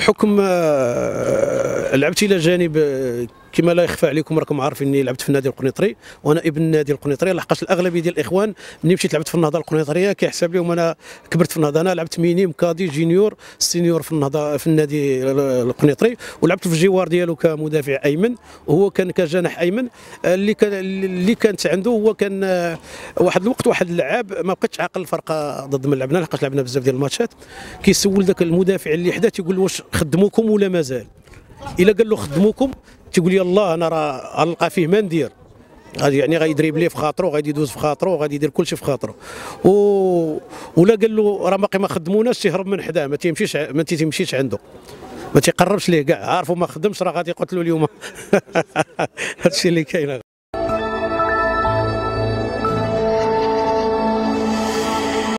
بحكم لعبت الى جانب كما لا يخفى عليكم، راكم عارفين اني لعبت في النادي القنيطري وانا ابن النادي القنيطري، لحقاش الاغلبيه ديال الاخوان ملي مشيت لعبت في النهضه القنيطريه كيحسب لهم انا كبرت في النهضه. انا لعبت مينيم كادي جينيور سينيور في النهضه في النادي القنيطري، ولعبت في الجوار ديالو كمدافع ايمن، وهو كان كجناح ايمن. اللي كانت عنده هو كان واحد الوقت واحد اللاعب ما بقيتش عاقل الفرق ضد من لعبنا، لحقاش لعبنا بزاف ديال الماتشات، كيسول ذاك المدافع اللي حداه تيقول له واش خدموكم ولا مازال. الا قال له خدموكم تيقول يلاه انا راه غنلقى فيه ما ندير، غادي يعني غيدريبلي في خاطرو، غادي يدوز في خاطرو، غادي يدير كلشي في خاطرو. ولا قال له راه باقي ما خدموناش تيهرب من حداه، ما تيمشيش عنده، ما تيقربش ليه كاع، عارفو ما خدمش راه غادي يقتلوا اليوم. هادشي اللي كاين.